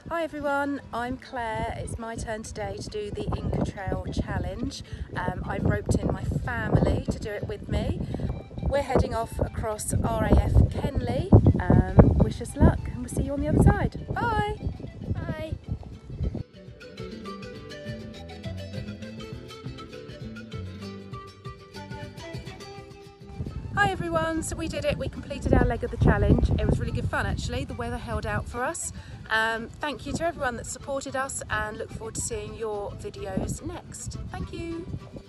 Hi everyone, I'm Claire. It's my turn today to do the Inca Trail challenge. I've roped in my family to do it with me. We're heading off across RAF Kenley. Wish us luck and we'll see you on the other side. Bye! Bye. Hi everyone, so we did it, we completed our leg of the challenge. It was really good fun actually, the weather held out for us. Thank you to everyone that supported us and look forward to seeing your videos next. Thank you.